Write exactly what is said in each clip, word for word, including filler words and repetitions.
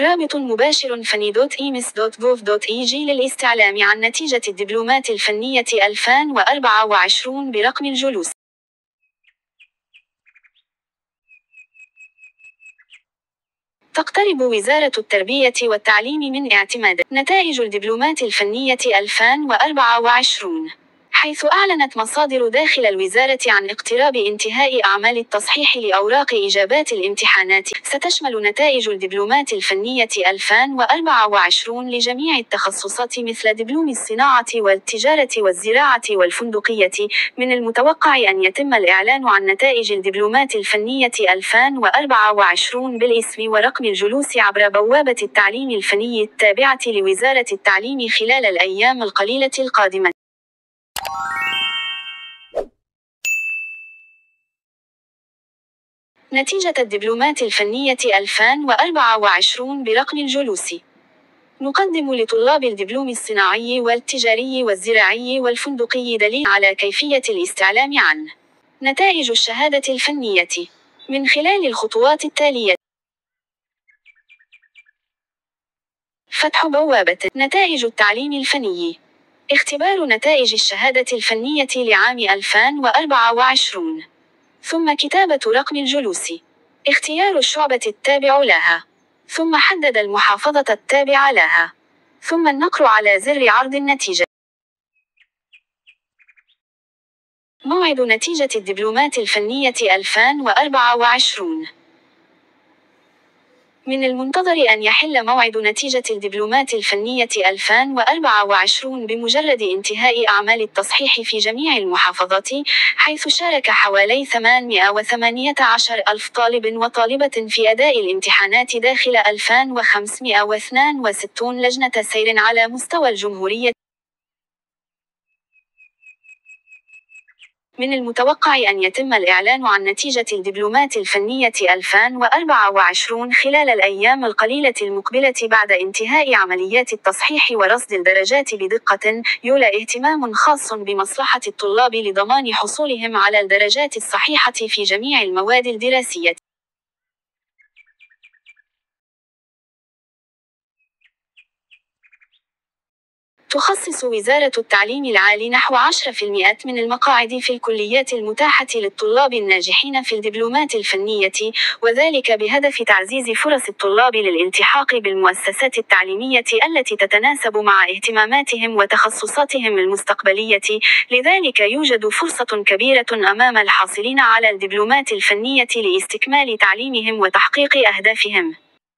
رابط مباشر فني دوت إيمس دوت جوف دوت إي جي للاستعلام عن نتيجة الدبلومات الفنية ألفين وأربعة وعشرين برقم الجلوس. تقترب وزارة التربية والتعليم من اعتماد نتائج الدبلومات الفنية ألفين وأربعة وعشرين، حيث أعلنت مصادر داخل الوزارة عن اقتراب انتهاء أعمال التصحيح لأوراق إجابات الامتحانات. ستشمل نتائج الدبلومات الفنية ألفين وأربعة وعشرين لجميع التخصصات مثل دبلوم الصناعة والتجارة والزراعة والفندقية. من المتوقع أن يتم الإعلان عن نتائج الدبلومات الفنية ألفين وأربعة وعشرين بالاسم ورقم الجلوس عبر بوابة التعليم الفني التابعة لوزارة التعليم خلال الأيام القليلة القادمة. نتيجة الدبلومات الفنية ألفين وأربعة وعشرين برقم الجلوس. نقدم لطلاب الدبلوم الصناعي والتجاري والزراعي والفندقي دليل على كيفية الاستعلام عن نتائج الشهادة الفنية من خلال الخطوات التالية. فتح بوابة نتائج التعليم الفني. اختبار نتائج الشهادة الفنية لعام ألفين وأربعة وعشرين. ثم كتابة رقم الجلوس. اختيار الشعبة التابع لها. ثم حدد المحافظة التابعة لها. ثم النقر على زر عرض النتيجة. موعد نتيجة الدبلومات الفنية ألفين وأربعة وعشرين. من المنتظر أن يحل موعد نتيجة الدبلومات الفنية ألفين وأربعة وعشرين بمجرد انتهاء أعمال التصحيح في جميع المحافظات، حيث شارك حوالي ثمانمائة وثمانية عشر ألف طالب وطالبة في أداء الامتحانات داخل ألفين وخمسمائة واثنين وستين لجنة سير على مستوى الجمهورية. من المتوقع أن يتم الإعلان عن نتيجة الدبلومات الفنية ألفين وأربعة وعشرين خلال الأيام القليلة المقبلة بعد انتهاء عمليات التصحيح ورصد الدرجات بدقة. يولى اهتمام خاص بمصلحة الطلاب لضمان حصولهم على الدرجات الصحيحة في جميع المواد الدراسية. تخصص وزارة التعليم العالي نحو عشرة بالمئة من المقاعد في الكليات المتاحة للطلاب الناجحين في الدبلومات الفنية، وذلك بهدف تعزيز فرص الطلاب للالتحاق بالمؤسسات التعليمية التي تتناسب مع اهتماماتهم وتخصصاتهم المستقبلية. لذلك يوجد فرصة كبيرة أمام الحاصلين على الدبلومات الفنية لاستكمال تعليمهم وتحقيق أهدافهم.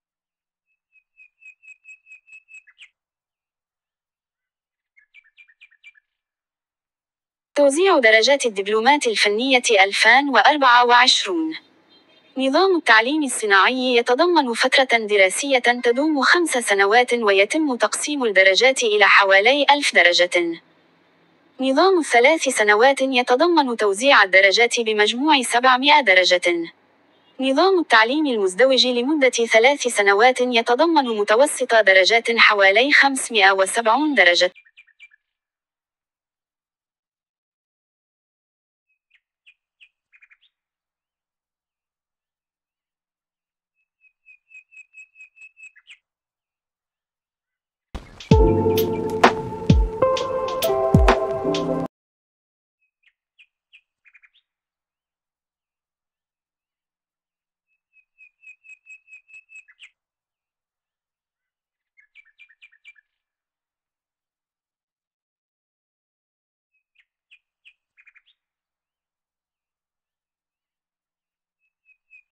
توزيع درجات الدبلومات الفنية ألفين وأربعة وعشرين. نظام التعليم الصناعي يتضمن فترة دراسية تدوم خمس سنوات ويتم تقسيم الدرجات إلى حوالي ألف درجة. نظام الثلاث سنوات يتضمن توزيع الدرجات بمجموع سبعمائة درجة. نظام التعليم المزدوج لمدة ثلاث سنوات يتضمن متوسط درجات حوالي خمسمائة وسبعين درجة.